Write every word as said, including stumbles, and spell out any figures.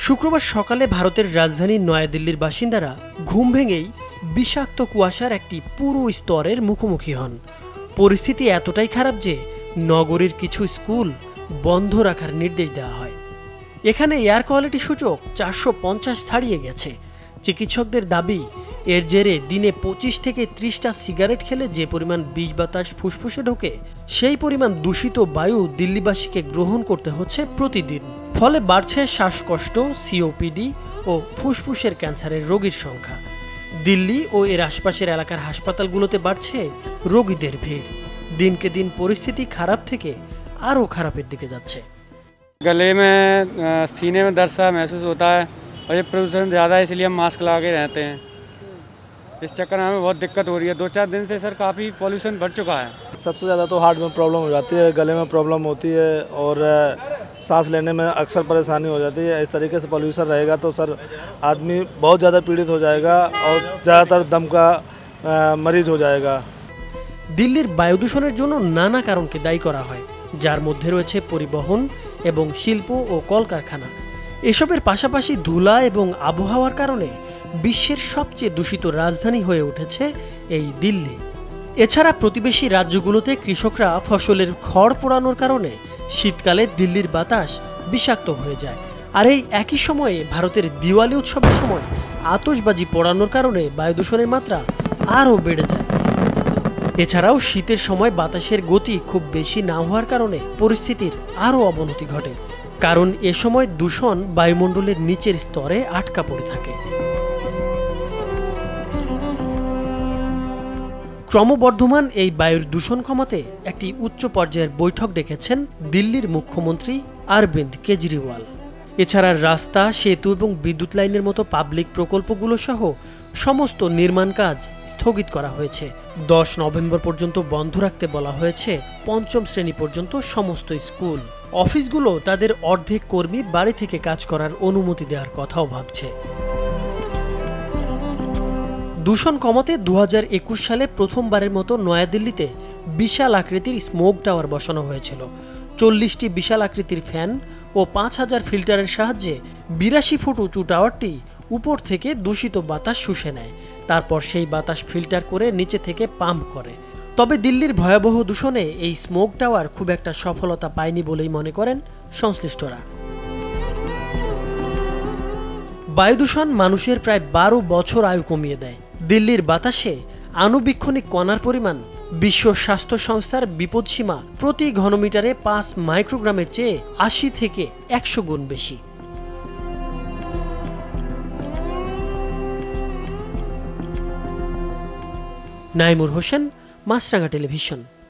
শুক্রবার সকালে ভারতের রাজধানী নয়াদিল্লির বাসিন্দারা ঘুম ভেঙেই বিষাক্ত কুয়াশার একটি পুরো স্তরের মুখোমুখি হন। পরিস্থিতি এতটাই খারাপ যে নগরীর কিছু স্কুল বন্ধ রাখার নির্দেশ দেওয়া হয়। এখানে এয়ার কোয়ালিটি সূচক চারশো পঞ্চাশ ছাড়িয়ে গেছে। চিকিৎসকদের দাবি, এর জেরে দিনে পঁচিশ থেকে ত্রিশটা সিগারেট খেলে যে পরিমাণ বিষ বাতাস ফুসফুসে ঢোকে, সেই পরিমাণ দূষিত বায়ু দিল্লিবাসীকে গ্রহণ করতে হচ্ছে প্রতিদিন। ফলে বাড়ছে শ্বাসকষ্ট, সিওপিডি ও ফুসফুসের ক্যান্সারের রোগীর সংখ্যা। দিল্লি ও এর আশপাশের এলাকার হাসপাতালগুলোতে বাড়ছে রোগীদের ভিড়। দিনকে দিন পরিস্থিতি খারাপ থেকে আরও খারাপের দিকে যাচ্ছে। गले में सीने में दर्द सा महसूस होता है और ये प्रदूषण ज़्यादा है, इसलिए हम मास्क लगा के रहते हैं। इस चक्कर में हमें बहुत दिक्कत हो रही है। दो चार दिन से सर काफ़ी पॉल्यूशन बढ़ चुका है। सबसे ज़्यादा तो हार्ट में प्रॉब्लम हो जाती है, गले में प्रॉब्लम होती है और सांस लेने में अक्सर परेशानी हो जाती है। इस तरीके से पॉल्यूशन रहेगा तो सर आदमी बहुत ज़्यादा पीड़ित हो जाएगा और ज़्यादातर दम का मरीज हो जाएगा। দিল্লির বায়ু দূষণের জন্য নানা কারণকে দায়ী করা হয়, যার মধ্যে রয়েছে পরিবহন এবং শিল্প ও কলকারখানা। এসবের পাশাপাশি ধুলা এবং আবহাওয়ার কারণে বিশ্বের সবচেয়ে দূষিত রাজধানী হয়ে উঠেছে এই দিল্লি। এছাড়া প্রতিবেশী রাজ্যগুলোতে কৃষকরা ফসলের খড় পোড়ানোর কারণে শীতকালে দিল্লির বাতাস বিষাক্ত হয়ে যায়। আর এই একই সময়ে ভারতের দিওয়ালি উৎসবের সময় আতশবাজি পোড়ানোর কারণে বায়ু দূষণের মাত্রা আরও বেড়ে যায়। এছাড়াও শীতের সময় বাতাসের গতি খুব বেশি না হওয়ার কারণে পরিস্থিতির আরও অবনতি ঘটে, কারণ এ সময় দূষণ বায়ুমণ্ডলের নিচের স্তরে আটকা পড়ে থাকে। ক্রমবর্ধমান এই বায়ুর দূষণ কমাতে একটি উচ্চ পর্যায়ের বৈঠক ডেকেছেন দিল্লির মুখ্যমন্ত্রী অরবিন্দ কেজরিওয়াল। এছাড়া রাস্তা, সেতু এবং বিদ্যুৎ লাইনের মতো পাবলিক প্রকল্পগুলো সহ সমস্ত নির্মাণ কাজ স্থগিত করা হয়েছে। দশ নভেম্বর পর্যন্ত বন্ধ রাখতে বলা হয়েছে পঞ্চম শ্রেণী পর্যন্ত সমস্ত স্কুল। অফিসগুলো তাদের অর্ধেক কর্মী বাড়ি থেকে কাজ করার অনুমতি দেওয়ার কথাও ভাবছে। দূষণ কমাতে দু হাজার একুশ সালে প্রথমবারের মতো নয়াদিল্লিতে বিশাল আকৃতির স্মোক টাওয়ার বসানো হয়েছিল। চল্লিশটি বিশাল আকৃতির ফ্যান ও পাঁচ হাজার ফিল্টারের সাহায্যে বিরাশি ফুট উঁচু টাওয়ারটি উপর থেকে দূষিত বাতাস শুষে নেয়। তারপর সেই বাতাস ফিল্টার করে নিচে থেকে পাম্প করে। তবে দিল্লির ভয়াবহ দূষণে এই স্মোক টাওয়ার খুব একটা সফলতা পায়নি বলেই মনে করেন সংশ্লিষ্টরা। বায়ু দূষণ মানুষের প্রায় বারো বছর আয়ু কমিয়ে দেয়। দিল্লির বাতাসে আণুবীক্ষণিক কণার পরিমাণ বিশ্ব স্বাস্থ্য সংস্থার বিপদসীমা প্রতি ঘনমিটারে পাঁচ মাইক্রোগ্রামের চেয়ে আশি থেকে একশো গুণ বেশি। নাইমুর হোসেন, মাছরাঙা টেলিভিশন।